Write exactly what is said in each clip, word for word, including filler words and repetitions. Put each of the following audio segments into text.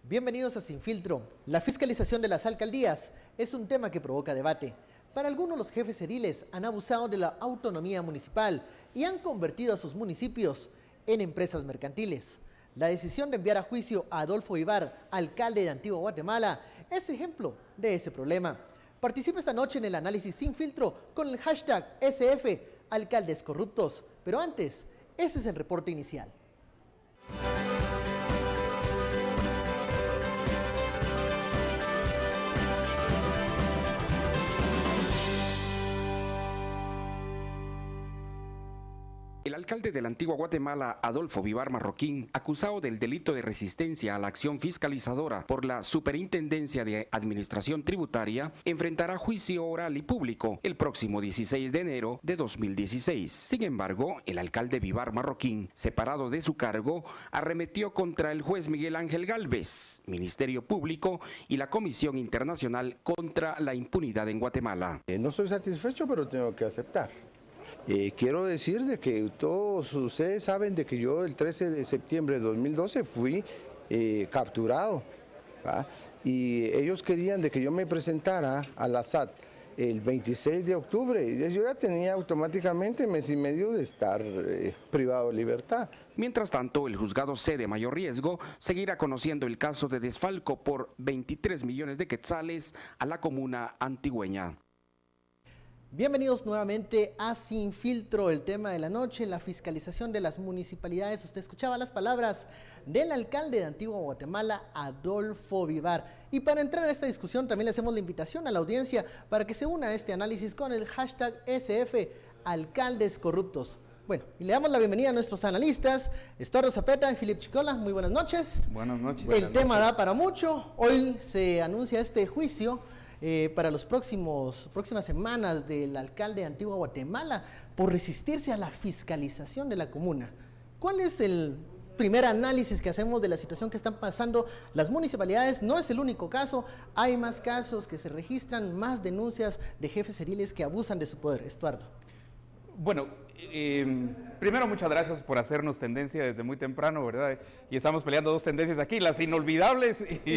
Bienvenidos a Sin Filtro. La fiscalización de las alcaldías es un tema que provoca debate. Para algunos, los jefes ediles han abusado de la autonomía municipal y han convertido a sus municipios en empresas mercantiles. La decisión de enviar a juicio a Adolfo Vivar, alcalde de Antigua Guatemala, es ejemplo de ese problema. Participa esta noche en el análisis Sin Filtro con el hashtag S F Alcaldes Corruptos. Pero antes, ese es el reporte inicial. El alcalde de la Antigua Guatemala, Adolfo Vivar Marroquín, acusado del delito de resistencia a la acción fiscalizadora por la Superintendencia de Administración Tributaria, enfrentará juicio oral y público el próximo dieciséis de enero de dos mil dieciséis. Sin embargo, el alcalde Vivar Marroquín, separado de su cargo, arremetió contra el juez Miguel Ángel Gálvez, Ministerio Público y la Comisión Internacional contra la Impunidad en Guatemala. Eh, no estoy satisfecho, pero tengo que aceptar. Eh, quiero decir de que todos ustedes saben de que yo el trece de septiembre de dos mil doce fui eh, capturado, ¿va? Y ellos querían de que yo me presentara a la S A T el veintiséis de octubre y yo ya tenía automáticamente mes y medio de estar eh, privado de libertad. Mientras tanto, el juzgado C de mayor riesgo seguirá conociendo el caso de desfalco por veintitrés millones de quetzales a la comuna antigüeña. Bienvenidos nuevamente a Sin Filtro, el tema de la noche, la fiscalización de las municipalidades. Usted escuchaba las palabras del alcalde de Antigua Guatemala, Adolfo Vivar. Y para entrar a esta discusión también le hacemos la invitación a la audiencia para que se una a este análisis con el hashtag S F Alcaldes Corruptos. Bueno, y le damos la bienvenida a nuestros analistas, Estorro Zapeta y Filip Chicola. Muy buenas noches. Buenas noches. El buenas tema noches. da para mucho. Hoy se anuncia este juicio Eh, para las próximas semanas del alcalde de Antigua Guatemala por resistirse a la fiscalización de la comuna. ¿Cuál es el primer análisis que hacemos de la situación que están pasando las municipalidades? No es el único caso, hay más casos que se registran, más denuncias de jefes ediles que abusan de su poder. Estuardo. Bueno, eh, primero muchas gracias por hacernos tendencia desde muy temprano, ¿verdad? Y estamos peleando dos tendencias aquí, las inolvidables y,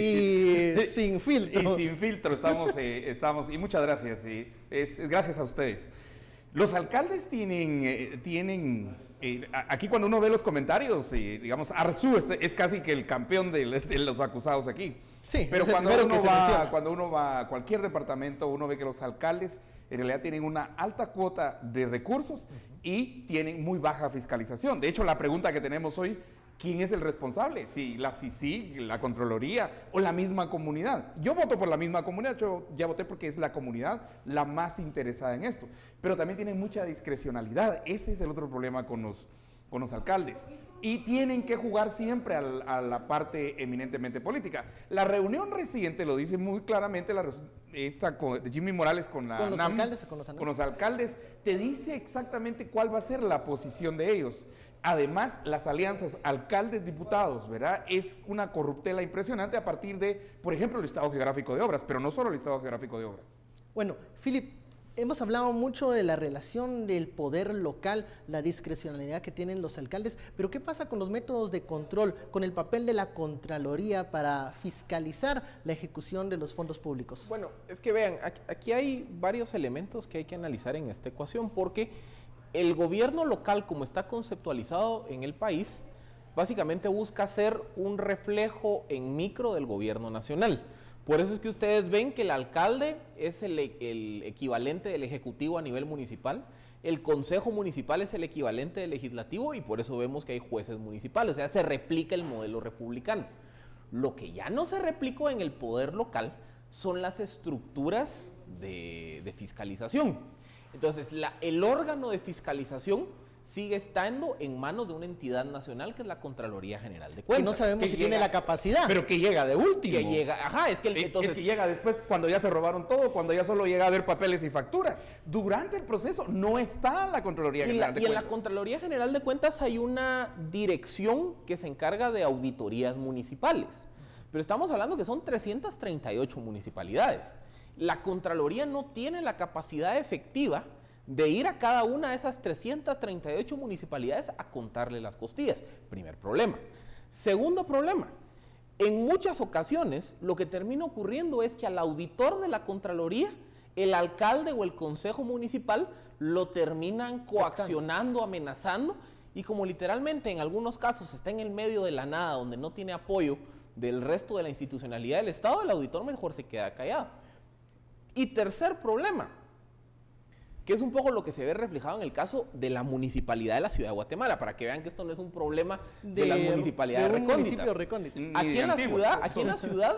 y sin filtro. Y sin filtro estamos, eh, estamos y muchas gracias, y es, es gracias a ustedes. Los alcaldes tienen, eh, tienen eh, aquí cuando uno ve los comentarios, eh, digamos, Arzú es, es casi que el campeón de, de los acusados aquí. Sí, pero cuando que uno, va, cuando uno va a cualquier departamento, uno ve que los alcaldes en realidad tienen una alta cuota de recursos y tienen muy baja fiscalización. De hecho, la pregunta que tenemos hoy, ¿quién es el responsable? Si la C I C I, la Contraloría o la misma comunidad. Yo voto por la misma comunidad, yo ya voté porque es la comunidad la más interesada en esto. Pero también tienen mucha discrecionalidad. Ese es el otro problema con los, con los alcaldes. Y tienen que jugar siempre al, a la parte eminentemente política. La reunión reciente lo dice muy claramente, la, esta con, de Jimmy Morales con la ¿Con los ANAM, alcaldes o con los ANAM? Con los alcaldes, te dice exactamente cuál va a ser la posición de ellos. Además, las alianzas alcaldes-diputados, ¿verdad? Es una corruptela impresionante a partir de, por ejemplo, el Listado Geográfico de Obras, pero no solo el Listado Geográfico de Obras. Bueno, Filip, hemos hablado mucho de la relación del poder local, la discrecionalidad que tienen los alcaldes, pero ¿qué pasa con los métodos de control, con el papel de la Contraloría para fiscalizar la ejecución de los fondos públicos? Bueno, es que vean, aquí, aquí hay varios elementos que hay que analizar en esta ecuación, porque el gobierno local, como está conceptualizado en el país, básicamente busca ser un reflejo en micro del gobierno nacional. Por eso es que ustedes ven que el alcalde es el, el equivalente del ejecutivo a nivel municipal, el consejo municipal es el equivalente del legislativo y por eso vemos que hay jueces municipales, o sea, se replica el modelo republicano. Lo que ya no se replicó en el poder local son las estructuras de, de fiscalización. Entonces, la, el órgano de fiscalización sigue estando en manos de una entidad nacional que es la Contraloría General de Cuentas. Que no sabemos que si llega, tiene la capacidad. Pero que llega de último. Que llega, ajá, es que, el, es, entonces, es que llega después cuando ya se robaron todo, cuando ya solo llega a ver papeles y facturas. Durante el proceso no está la Contraloría y General la, de y Cuentas. en la Contraloría General de Cuentas hay una dirección que se encarga de auditorías municipales. Pero estamos hablando que son trescientas treinta y ocho municipalidades. La Contraloría no tiene la capacidad efectiva de ir a cada una de esas trescientas treinta y ocho municipalidades a contarle las costillas. Primer problema. Segundo problema, En muchas ocasiones, lo que termina ocurriendo es que al auditor de la Contraloría, el alcalde o el consejo municipal lo terminan coaccionando, amenazando, y como literalmente en algunos casos está en el medio de la nada, donde no tiene apoyo del resto de la institucionalidad del Estado, el auditor mejor se queda callado. Y tercer problema, que es un poco lo que se ve reflejado en el caso de la municipalidad de la ciudad de Guatemala, para que vean que esto no es un problema de, de las municipalidades de un recónditas. recóndito. Aquí en la ciudad, aquí en la ciudad,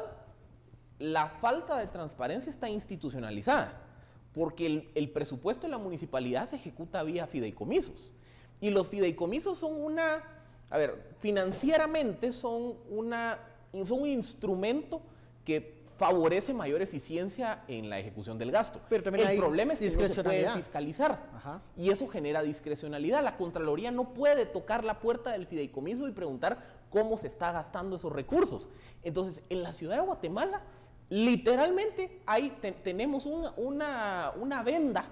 la falta de transparencia está institucionalizada, porque el, el presupuesto de la municipalidad se ejecuta vía fideicomisos. Y los fideicomisos son una, a ver, financieramente son, una, son un instrumento que favorece mayor eficiencia en la ejecución del gasto. Pero también el hay problema es que no se puede discrecionalidad. fiscalizar. Ajá. Y eso genera discrecionalidad. La Contraloría no puede tocar la puerta del fideicomiso y preguntar cómo se está gastando esos recursos. Entonces, en la ciudad de Guatemala, literalmente hay, te, tenemos una, una, una venda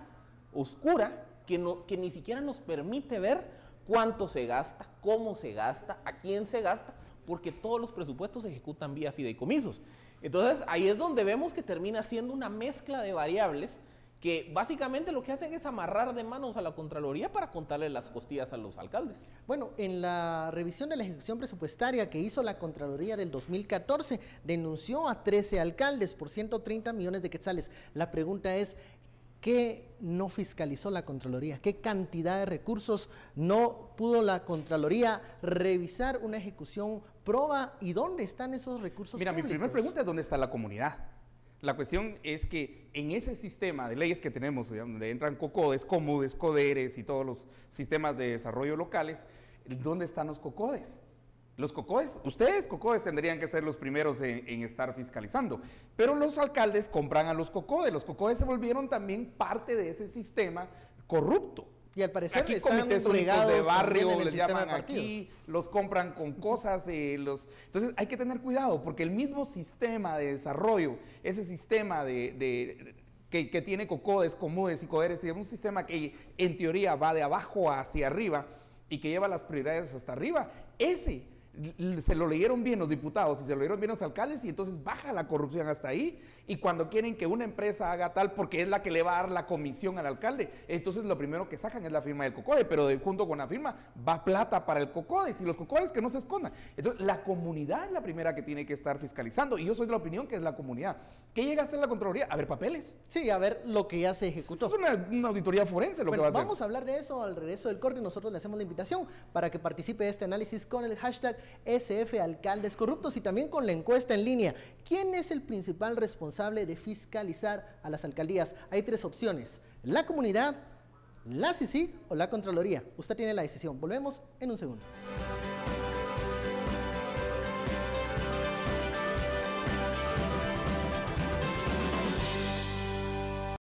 oscura que, no, que ni siquiera nos permite ver cuánto se gasta, cómo se gasta, a quién se gasta, porque todos los presupuestos se ejecutan vía fideicomisos. Entonces, ahí es donde vemos que termina siendo una mezcla de variables que básicamente lo que hacen es amarrar de manos a la Contraloría para contarle las costillas a los alcaldes. Bueno, en la revisión de la ejecución presupuestaria que hizo la Contraloría del dos mil catorce, denunció a trece alcaldes por ciento treinta millones de quetzales. La pregunta es, ¿qué no fiscalizó la Contraloría? ¿Qué cantidad de recursos no pudo la Contraloría revisar una ejecución proba? ¿Y dónde están esos recursos Mira, públicos? mi primera pregunta es ¿dónde está la comunidad? La cuestión es que en ese sistema de leyes que tenemos, donde entran COCODES, COMUDES, CODERES y todos los sistemas de desarrollo locales, ¿dónde están los COCODES? Los COCODES, ustedes COCODES tendrían que ser los primeros en, en estar fiscalizando, pero los alcaldes compran a los COCODES. Los COCODES se volvieron también parte de ese sistema corrupto. Y al parecer Aquí están comités únicos regados de barrio, también en el les sistema llaman de partidos. aquí, los compran con cosas, eh, los... entonces hay que tener cuidado, porque el mismo sistema de desarrollo, ese sistema de, de que, que tiene COCODES, COMUDES y CODERES, es un sistema que en teoría va de abajo hacia arriba y que lleva las prioridades hasta arriba, ese se lo leyeron bien los diputados y se lo leyeron bien los alcaldes y entonces baja la corrupción hasta ahí. Y cuando quieren que una empresa haga tal porque es la que le va a dar la comisión al alcalde, entonces lo primero que sacan es la firma del COCODE, pero de, junto con la firma va plata para el COCODE y los COCODES que no se escondan. Entonces la comunidad es la primera que tiene que estar fiscalizando y yo soy de la opinión que es la comunidad. ¿Qué llega a hacer la Contraloría? A ver papeles. Sí, a ver lo que ya se ejecutó. Es una, una auditoría forense lo Bueno, que va a hacer. vamos a hablar de eso al regreso del corte y nosotros le hacemos la invitación para que participe de este análisis con el hashtag S F Alcaldes Corruptos y también con la encuesta en línea. ¿Quién es el principal responsable de fiscalizar a las alcaldías? Hay tres opciones: la comunidad, la C I C I o la Contraloría. Usted tiene la decisión. Volvemos en un segundo.